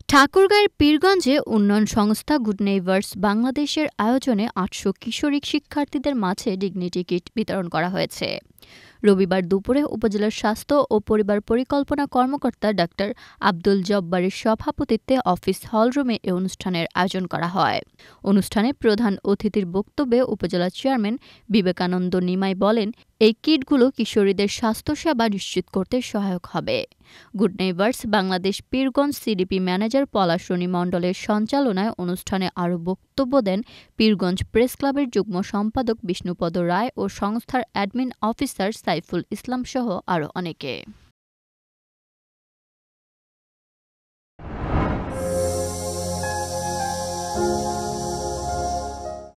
ঠাকুরগাঁয়ের পীরগঞ্জে উন্নয়ন সংস্থা good neighbours বাংলাদেশের আয়োজনে ৮০০ কিশোরী শিক্ষার্থীদের মাঝে ডিগনিটি কিট বিতরণ করা হয়েছে। রবিবার দুপুরে উপজেলার স্বাস্থ্য ও পরিবার পরিকল্পনা কর্মকর্তা ডাক্তার আব্দুল জব্বারের সভাপতিত্বে অফিস হলরুমে এ অনুষ্ঠানের আয়োজন করা হয়। অনুষ্ঠানে প্রধান অতিথির বক্তব্যে উপজেলা চেয়ারম্যান বিবেকানন্দ নিমাই বলেন, এই কিটগুলো কিশোরীদের স্বাস্থ্যসেবা নিশ্চিত করতে সহায়ক হবে। Good neighbours Bangladesh Pirganj CDP manager Palash Rani মণ্ডলের সঞ্চালনায় অনুষ্ঠানে আরও বক্তব্য দেন পীরগঞ্জ প্রেস ক্লাবের যুগ্ম সম্পাদক বিষ্ণুপদ রায় ও সংস্থার অ্যাডমিন অফিসার সাইফুল ইসলাম সহ আরও অনেকে।